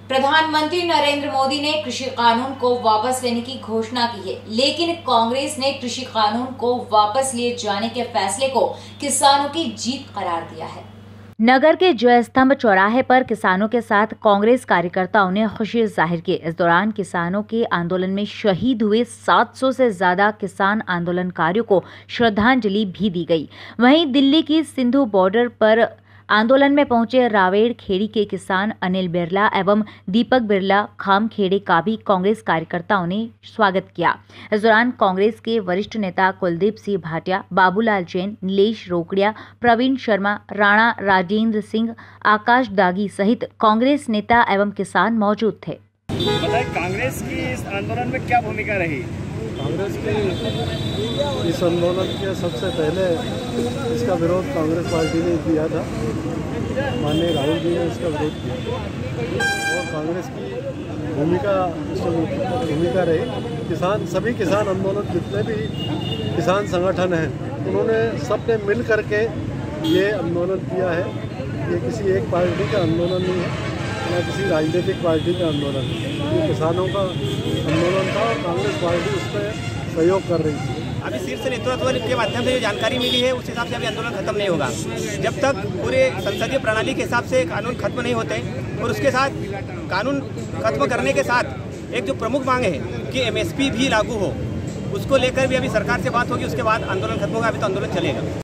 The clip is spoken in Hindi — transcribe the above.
प्रधानमंत्री नरेंद्र मोदी ने कृषि कानून को वापस लेने की घोषणा की है, लेकिन कांग्रेस ने कृषि कानून को वापस लिए जाने के फैसले को किसानों की जीत करार दिया है। नगर के जय स्तंभ चौराहे पर किसानों के साथ कांग्रेस कार्यकर्ताओं ने खुशी जाहिर की। इस दौरान किसानों के आंदोलन में शहीद हुए 700 से ज्यादा किसान आंदोलनकारियों को श्रद्धांजलि भी दी गई। वहीं दिल्ली की सिंधु बॉर्डर पर आंदोलन में पहुंचे रावेड़ खेड़ी के किसान अनिल बिरला एवं दीपक बिरला खामखेड़े का भी कांग्रेस कार्यकर्ताओं ने स्वागत किया। इस दौरान कांग्रेस के वरिष्ठ नेता कुलदीप सिंह भाटिया, बाबूलाल जैन, नीलेश रोकड़िया, प्रवीण शर्मा, राणा राजेंद्र सिंह, आकाश दागी सहित कांग्रेस नेता एवं किसान मौजूद थे। बताइए, कांग्रेस की इस आंदोलन में क्या भूमिका रही? कांग्रेस की इस आंदोलन के सबसे पहले इसका विरोध कांग्रेस पार्टी ने किया था। माननीय राहुल जी ने इसका विरोध किया और कांग्रेस की भूमिका रही। सभी किसान आंदोलन जितने भी किसान संगठन हैं उन्होंने सबने मिल करके ये आंदोलन किया है। ये किसी एक पार्टी का आंदोलन नहीं है, ना किसी राजनीतिक पार्टी का आंदोलन है। ये किसानों का आंदोलन था और कांग्रेस पार्टी उसमें सहयोग कर रही थी। अभी शीर्ष नेतृत्व के माध्यम से जो जानकारी मिली है उस हिसाब से अभी आंदोलन खत्म नहीं होगा जब तक पूरे संसदीय प्रणाली के हिसाब से कानून खत्म नहीं होते। और उसके साथ कानून खत्म करने के साथ एक जो प्रमुख मांग है कि MSP भी लागू हो, उसको लेकर भी अभी सरकार से बात होगी। उसके बाद आंदोलन खत्म होगा। अभी तो आंदोलन चलेगा।